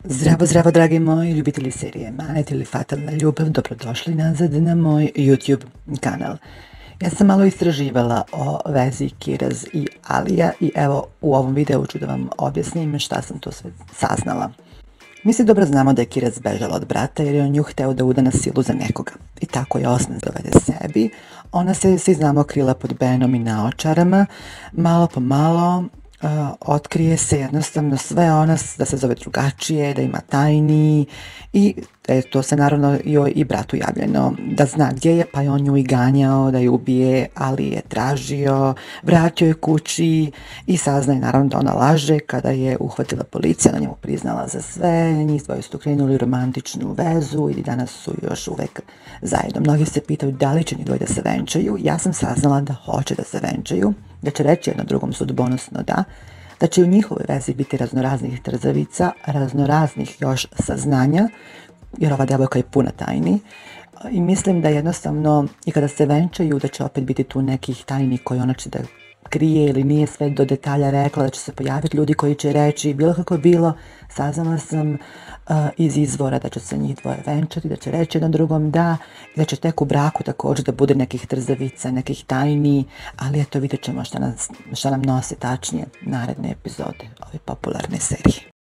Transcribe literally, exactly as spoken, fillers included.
Zdravo, zdravo, dragi moji ljubitelji serije Manet ili Fatalna ljubav, dobrodošli nazad na moj YouTube kanal. Ja sam malo istraživala o vezi Kiraz i Alija i evo u ovom videu ću da vam objasnim šta sam to sve saznala. Mi se dobro znamo da je Kiraz bežala od brata jer je on nju hteo da uda na silu za nekoga. I tako je Osman dovede sebi. Ona se, svi znamo, krila pod Benom i naočarama. Malo po malo Uh, otkrije se jednostavno sve ona da se zove drugačije, da ima tajni i e, to se naravno joj i bratu javljeno da zna gdje je, pa je on nju i ganjao da je ubije, ali je tražio, vratio je kući i saznaje naravno da ona laže. Kada je uhvatila policija, ona njemu priznala za sve, njih dvoje su krenuli romantičnu vezu i danas su još uvek zajedno. Mnogi se pitaju da li će njih dvoje da se venčaju. Ja sam saznala da hoće da se venčaju, da će reći jedno drugom sudbonosno da, da će u njihovoj vezi biti raznoraznih trzavica, raznoraznih još saznanja, jer ova devojka je puna tajni. I mislim da jednostavno i kada se venčaju da će opet biti tu nekih tajni koje ona će da krije ili nije sve do detalja rekla, da će se pojaviti ljudi koji će reći bilo kako je bilo. Saznala sam uh, iz izvora da će se njih dvoje venčati, da će reći jednom drugom da, i da će tek u braku također da bude nekih trzavica, nekih tajni, ali eto vidjet ćemo šta, nas, šta nam nose tačnije naredne epizode ove popularne serije.